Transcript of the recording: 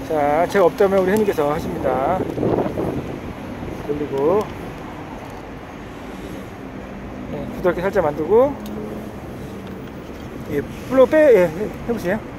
자, 제가 없다면 우리 현님께서 하십니다. 돌리고, 네, 부드럽게 살짝 만들고, 예, 풀로 예, 해보세요.